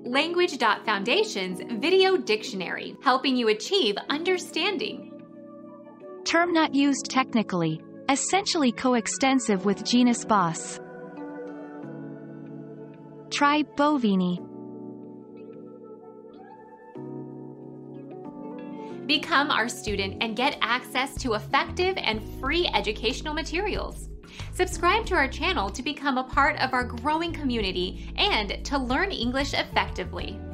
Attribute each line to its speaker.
Speaker 1: Language.Foundation's Video Dictionary, helping you achieve understanding.
Speaker 2: Term not used technically, essentially coextensive with genus Bos. Tribe Bovini.
Speaker 1: Become our student and get access to effective and free educational materials. Subscribe to our channel to become a part of our growing community and to learn English effectively.